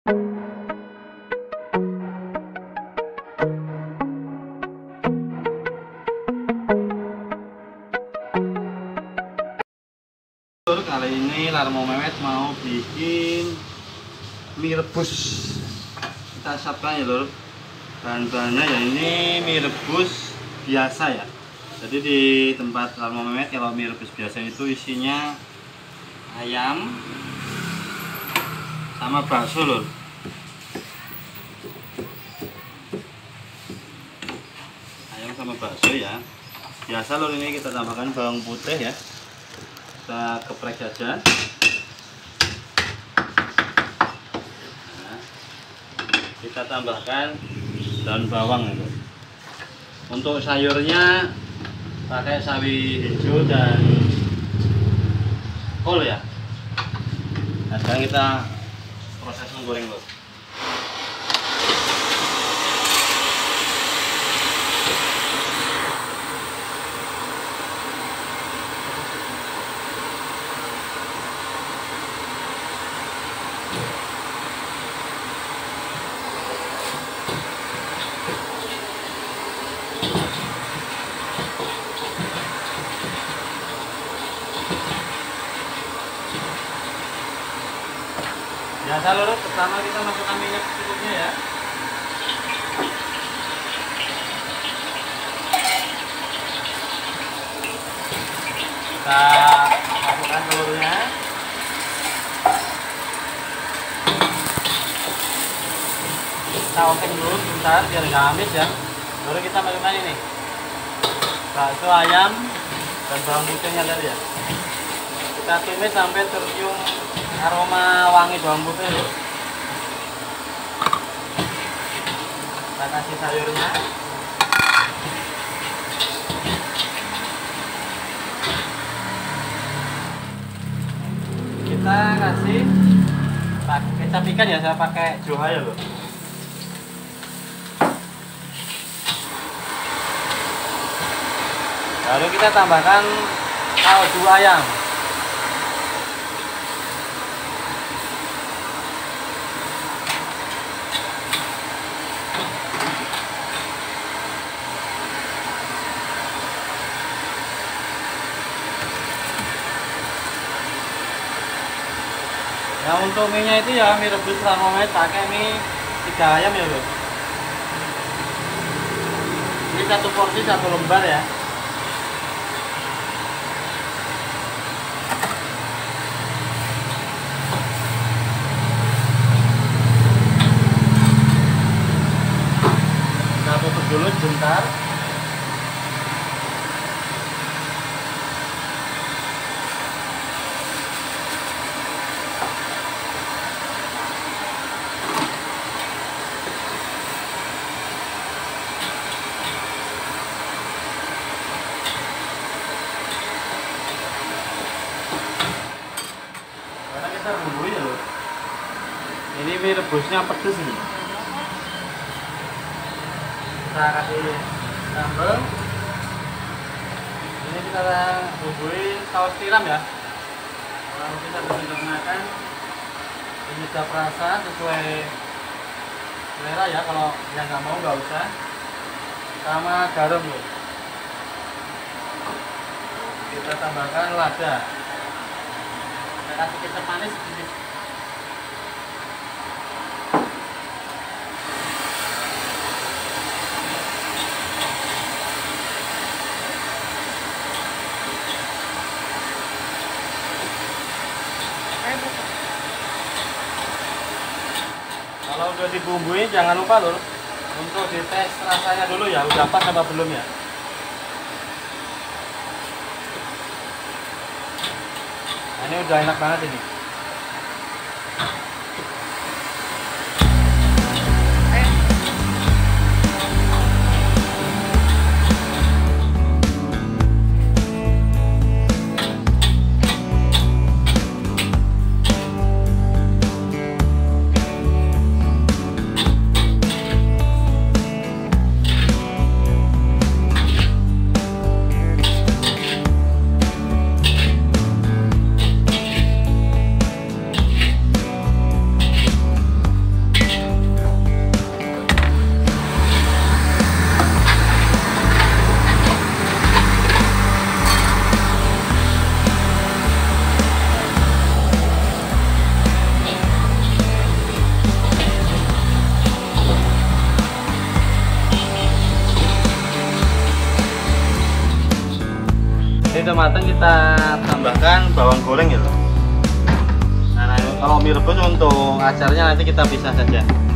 Kali ini Larmo Mehmet mau bikin mie rebus. Kita siapkan ya lur. Bahan-bahannya ya ini mie rebus biasa ya. Jadi di tempat Larmo Mehmet kalau mie rebus biasa itu isinya ayam sama bakso lur. Ayam sama bakso ya. Biasa lur, ini kita tambahkan bawang putih ya. Kita geprek saja. Nah, kita tambahkan daun bawang itu. Untuk sayurnya pakai sawi hijau dan kol ya. Nah, sekarang kita proses menggoreng loh. Biasa lur, pertama kita masukkan minyak secukupnya ya. Kita masukkan telurnya. Kita oseng dulu sebentar biar nggak amis ya. Baru kita masukkan ini bakso ayam dan bawang putihnya tadi ya. Kita tumis sampai tercium aroma wangi bawang putih loh. Kita kasih sayurnya. Kita kasih kecap ikan ya, saya pakai Johaya loh. Lalu kita tambahkan kaldu ayam. Nah, untuk mie nya itu ya mie rebus Larmo Mehmet pakai mie 3 ayam ya bro. Ini satu porsi 1 lembar ya. Kita tutup dulu sebentar. Kita bumbui ya loh. Ini mie rebusnya pedes ini. Kita kasih sambal. Ini kita bumbui saus tiram ya. Kalau kita bisa makan penyedap rasa sesuai selera ya. Kalau yang nggak mau nggak usah. Sama garam loh. Kita tambahkan lada. Kasih kecap manis sedikit. Kalau udah dibumbuin jangan lupa lur untuk dites rasanya dulu ya, udah pas apa belum ya. Ini udah enak banget ini. udah matang, kita tambahkan bawang goreng ya lor. Nah, kalau mie rebus untuk acaranya nanti kita pisah saja.